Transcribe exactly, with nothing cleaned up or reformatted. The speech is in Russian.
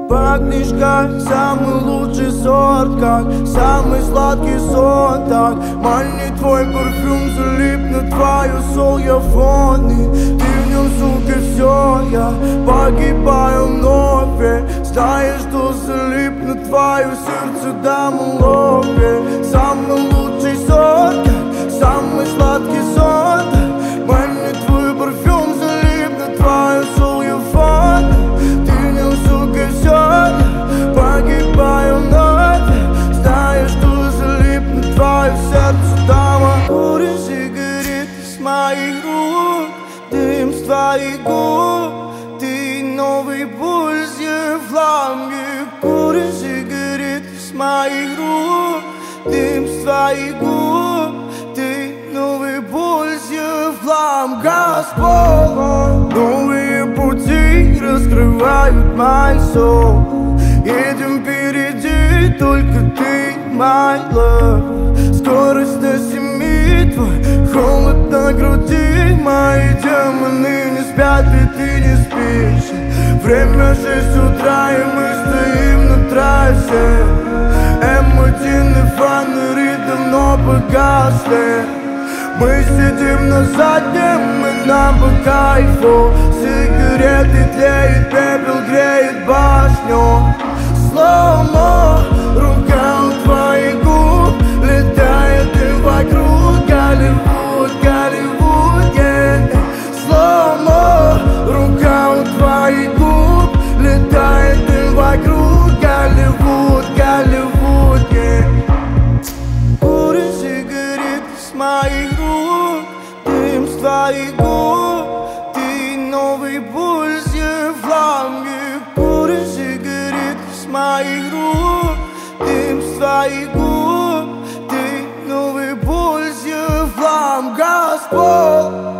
Пахнешь как самый лучший сорт, как самый сладкий сон. Так манит твой парфюм, залип на твою сол я фоне. Ты в нем, сука, все, я погибаю вновь. Знаешь, что залип на твое сердце, дам лобби. Самый лучший сорт, как самый сладкий сон. Так манит твой парфюм, залип на твою сол я фоне. Ты в нем, сука, все, я погибаю вновь. Знаешь, что залип на твое сердце, дама. Куришь сигареты с моих рук, дым с твоих губ. Ты новый пульс, я в лампе. Куришь сигареты с моих рук, дым с твоих губ. Ты новый пульс, я в лампе. Господь, новые пути раскрывают мой сон. Едем впереди, только ты, my love. Скорость на семи, твой холод на груди. Мои демоны не спят, ведь ты не спишь. Время шесть утра, и мы стоим на трассе. эм один и фонари давно погасли. Мы сидим на заднем, и нам по кайфу. Сигареты тлеют, пепел греет башню. Слоумо, рука у твоих губ, летает дым вокруг. Голливуд, Голливуд, yeah. Слоумо, рука у твоих губ, летает дым вокруг. Голливуд, Голливуд, yeah. Куришь сигареты с моих рук, дым с твоих губ. Ты новый пульс, я в лампе. Куришь сигареты с моих рук, дым с твоих губ. Ты новый пульс, я в лампе. Господь.